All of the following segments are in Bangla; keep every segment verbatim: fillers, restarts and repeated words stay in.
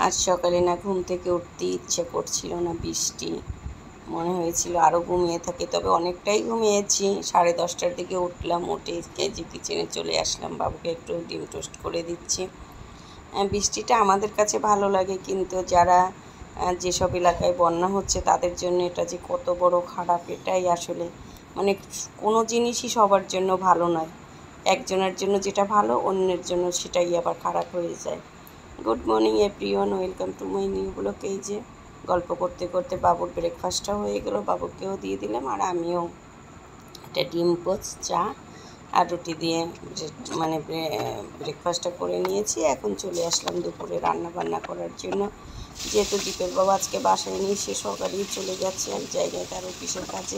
আজ সকালে না ঘুম থেকে উঠতে ইচ্ছে করছিল না, বৃষ্টি মনে হয়েছিল আরও ঘুমিয়ে থাকি, তবে অনেকটাই ঘুমিয়েছি। সাড়ে দশটার দিকে উঠলাম, উঠে যে কিচেনে চলে আসলাম, বাবুকে একটু ডিম টোস্ট করে দিচ্ছি। বৃষ্টিটা আমাদের কাছে ভালো লাগে, কিন্তু যারা যেসব এলাকায় বন্যা হচ্ছে তাদের জন্য এটা যে কত বড় খারাপ, এটাই আসলে মানে কোনো জিনিসই সবার জন্য ভালো নয়। একজনের জন্য যেটা ভালো অন্যের জন্য সেটাই আবার খারাপ হয়ে যায়। Good morning everyone, welcome to my new blog. এই যে গল্প করতে করতে বাবুর ব্রেকফাস্টটা হয়ে গেল, বাবুকেও দিয়ে দিলাম, আর আমিও একটা ডিম পোচ, চা আর রুটি দিয়ে মানে ব্রেকফাস্টটা করে নিয়েছি। এখন চলে আসলাম দুপুরে রান্না বান্না করার জন্য। যেহেতু দীপের বাবা আজকে বাসায় নেই, সে সকালেই চলে গেছে এক জায়গায় তার অফিসের কাজে,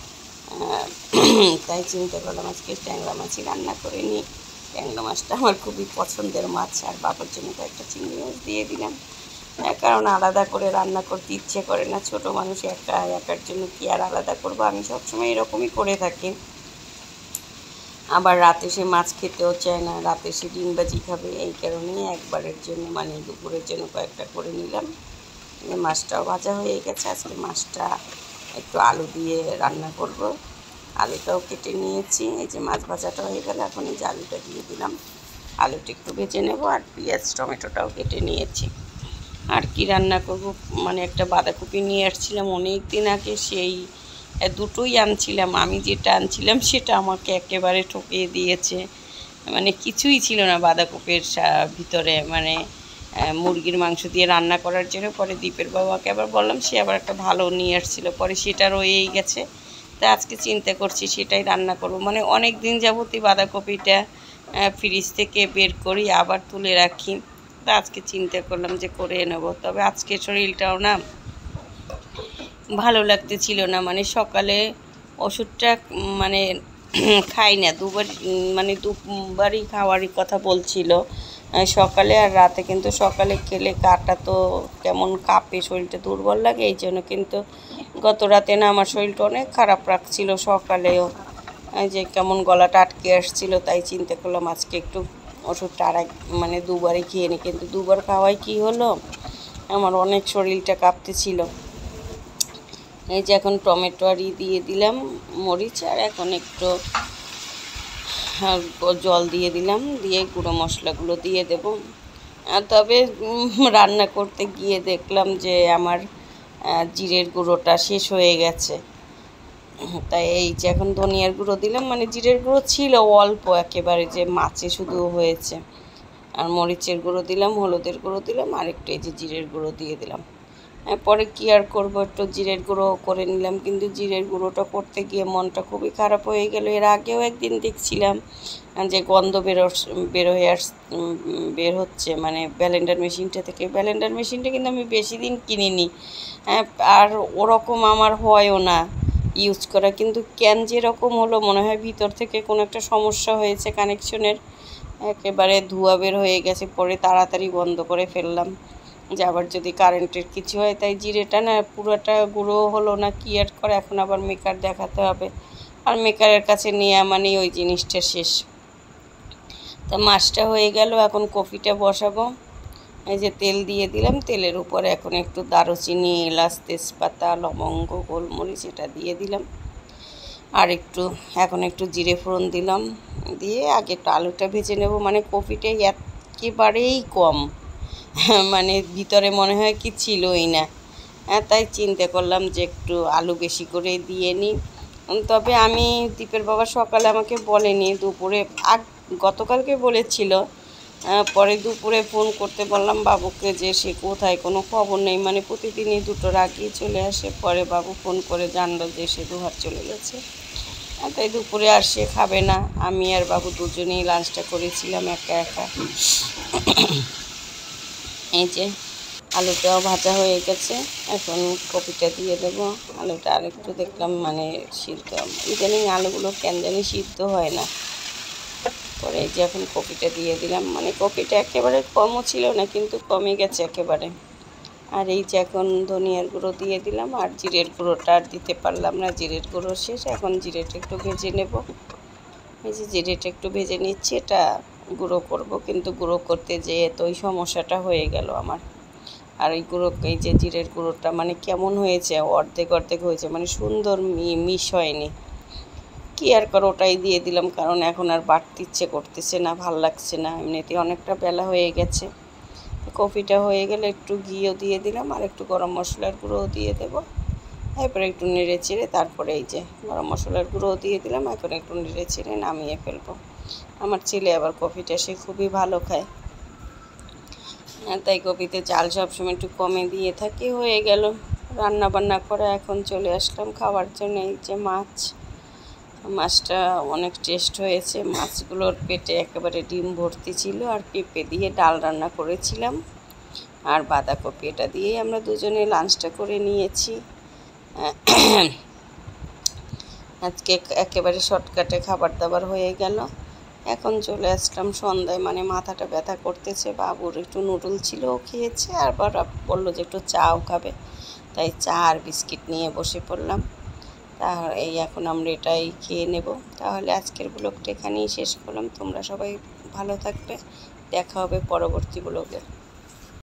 তাই চিন্তা করলাম আজকে ট্যাংরা মাছই রান্না করে নিই। ট্যাংরা মাছটা আমার খুবই পছন্দের মাছ, আর বাবার জন্য তো একটা চিংড়ি মাছ দিয়ে দিলাম, কারণ আলাদা করে রান্না করতে ইচ্ছে করে না। ছোটো মানুষ একা, একার জন্য কি আর আলাদা করবো, আমি সবসময় এরকমই করে থাকি। আবার রাতে সে মাছ খেতেও চায় না, রাতে সে ডিম ভাজি খাবে, এই কারণেই একবারের জন্য মানে দুপুরের জন্য কয়েকটা করে নিলাম। মাছটাও ভাজা হয়ে গেছে, আজকে মাছটা একটু আলু দিয়ে রান্না করব। আলুটাও কেটে নিয়েছি, এই যে মাছ ভাজাটা হয়ে গেল, এখন এই যে আলুটা দিয়ে দিলাম। আলুটা একটু ভেজে নেব, আর পেঁয়াজ টমেটোটাও কেটে নিয়েছি। আর কি রান্না করব, মানে একটা বাঁধাকপি নিয়ে আসছিলাম অনেক দিন আগে, সেই দুটোই আনছিলাম, আমি যেটা আনছিলাম সেটা আমাকে একেবারে ঠকিয়ে দিয়েছে, মানে কিছুই ছিল না বাঁধাকপির ভিতরে, মানে মুরগির মাংস দিয়ে রান্না করার জন্য। পরে দীপের বাবাকে আবার বললাম, সে আবার একটা ভালো নিয়ে আসছিলো, পরে সেটা রয়েই গেছে। তা আজকে চিন্তা করছি সেটাই রান্না করব, মানে অনেক দিন যাবতই বাঁধাকপিটা ফ্রিজ থেকে বের করি আবার তুলে রাখি, তা আজকে চিন্তা করলাম যে করে নেব। তবে আজকে শরীরটাও না ভালো লাগতেছিল না, মানে সকালে ওষুধটা মানে খাই না, দুবার মানে দুবারই খাওয়ারই কথা বলছিল সকালে আর রাতে, কিন্তু সকালে খেলে কাটা তো কেমন কাঁপে, শরীরটা দুর্বল লাগে, এই জন্য কিন্তু গত রাতে না আমার শরীরটা অনেক খারাপ রাখছিল, সকালেও যে কেমন গলাটা আটকে আসছিল, তাই চিন্তা করলাম আজকে একটু ওষুধটা আর এক মানে দুবারই খেয়ে নিই, কিন্তু দুবার খাওয়াই কি হলো, আমার অনেক শরীরটা কাঁপতেছিল। এই যে এখন টমেটো আর ই দিয়ে দিলাম, মরিচ, আর এখন একটু জল দিয়ে দিলাম, দিয়ে গুঁড়ো মশলাগুলো দিয়ে দেব। আর তবে রান্না করতে গিয়ে দেখলাম যে আমার জিরের গুঁড়োটা শেষ হয়ে গেছে, তাই এই যে এখন ধনিয়ার গুঁড়ো দিলাম, মানে জিরের গুঁড়ো ছিল অল্প একেবারে, যে মাছে শুধু হয়েছে, আর মরিচের গুঁড়ো দিলাম, হলুদের গুঁড়ো দিলাম, আর একটু এই যে জিরের গুঁড়ো দিয়ে দিলাম। পরে কি আর করবো, একটু জিরের গুঁড়ো করে নিলাম, কিন্তু জিরের গুঁড়োটা করতে গিয়ে মনটা খুবই খারাপ হয়ে গেল। এর আগেও একদিন দেখছিলাম যে গন্ধ বেরো বের হয়ে আস বের হচ্ছে, মানে ব্লেন্ডার মেশিনটা থেকে। ব্লেন্ডার মেশিনটা কিন্তু আমি বেশি দিন কিনিনি, আর ওরকম আমার হয়ও না ইউজ করা, কিন্তু কেন যেরকম হলো, মনে হয় ভিতর থেকে কোনো একটা সমস্যা হয়েছে কানেকশনের, একেবারে ধোঁয়া বের হয়ে গেছে। পরে তাড়াতাড়ি বন্ধ করে ফেললাম, যে আবার যদি কারেন্টের কিছু হয়। তাই জিরেটা না পুরোটা গুঁড়ো হলো না, কি আর করে, এখন আবার মেকার দেখাতে হবে, আর মেকারের কাছে নেওয়া মানে ওই জিনিসটা শেষ। তা মাছটা হয়ে গেল, এখন কফিটা বসাবো। এই যে তেল দিয়ে দিলাম, তেলের উপরে এখন একটু দারুচিনি, এলাচ, তেজপাতা, লবঙ্গ, গোলমরিচ এটা দিয়ে দিলাম, আর একটু এখন একটু জিরে ফোড়ন দিলাম, দিয়ে আগে একটু আলুটা ভেজে নেব। মানে কফিটা একেবারেই কম, মানে ভিতরে মনে হয় কি ছিলই না, হ্যাঁ, তাই চিন্তা করলাম যে একটু আলু বেশি করে দিয়ে নিই। তবে আমি দীপের বাবা সকালে আমাকে বলেনি, দুপুরে আগ গতকালকে বলেছিল, পরে দুপুরে ফোন করতে বললাম বাবুকে যে সে কোথায়, কোনো খবর নেই, মানে প্রতিদিনই দুটোর আগেই চলে আসে। পরে বাবু ফোন করে জানলো যে সে দুহার চলে গেছে, তাই দুপুরে আর সে খাবে না, আমি আর বাবু দুজনেই লাঞ্চটা করেছিলাম একা একা। এই যে আলুটাও ভাজা হয়ে গেছে, এখন কপিটা দিয়ে দেবো। আলুটা আরেকটু দেখলাম মানে সিদ্ধ, ইদানিং আলুগুলো কেন জানি সিদ্ধ হয় না। পরে এই যে এখন কপিটা দিয়ে দিলাম, মানে কপিটা একেবারে কমও ছিল না, কিন্তু কমে গেছে একেবারে। আর এই যে এখন ধনিয়ার গুঁড়ো দিয়ে দিলাম, আর জিরের গুঁড়োটা আর দিতে পারলাম না, জিরের গুঁড়ো শেষ। এখন জিরেটা একটু ভেজে নেব, এই যে জিরেটা একটু ভেজে নিচ্ছি, এটা গুঁড়ো করব, কিন্তু গুঁড়ো করতে যেয়ে তো ওই সমস্যাটা হয়ে গেল আমার, আর এই গুঁড়ো, এই যে জিরের গুঁড়োটা মানে কেমন হয়েছে, অর্ধেক অর্ধেক হয়েছে, মানে সুন্দর মিশ হয়নি। কী আর করো, ওটাই দিয়ে দিলাম, কারণ এখন আর বাড়তে ইচ্ছে করতেছে না, ভাল লাগছে না, এমনিতে অনেকটা বেলা হয়ে গেছে। কফিটা হয়ে গেলে একটু ঘিও দিয়ে দিলাম, আর একটু গরম মশলার গুঁড়োও দিয়ে দেবো। এরপরে একটু নেড়ে চেড়ে তারপরে এই যে গরম মশলার গুঁড়োও দিয়ে দিলাম, এখন একটু নেড়ে চেড়ে নামিয়ে ফেলবো। আমার ছেলে আবার কফিটা সে খুবই ভালো খায়, তাই কফিতে চাল সবসময় একটু কমে দিয়ে থাকি। হয়ে গেল রান্না বান্না করে, এখন চলে আসলাম খাওয়ার জন্য। এই যে মাছ, মাছটা অনেক টেস্ট হয়েছে, মাছগুলোর পেটে একেবারে ডিম ভর্তি ছিল, আর পেঁপে দিয়ে ডাল রান্না করেছিলাম, আর বাঁধাকপি, এটা দিয়েই আমরা দুজনে লাঞ্চটা করে নিয়েছি। আজকে একেবারে শর্টকাটে খাবার দাবার হয়ে গেল। এখন চলে আসলাম সন্ধ্যায়, মানে মাথাটা ব্যথা করতেছে, বাবুর একটু নুডল ছিল, ও খেয়েছে, আর বললো যে একটু চাও খাবে, তাই চা আর বিস্কিট নিয়ে বসে পড়লাম। তা এই এখন আমরা এটাই খেয়ে নেব। তাহলে আজকের ব্লগটা এখানেই শেষ করলাম। তোমরা সবাই ভালো থাকবে, দেখা হবে পরবর্তী ব্লগে।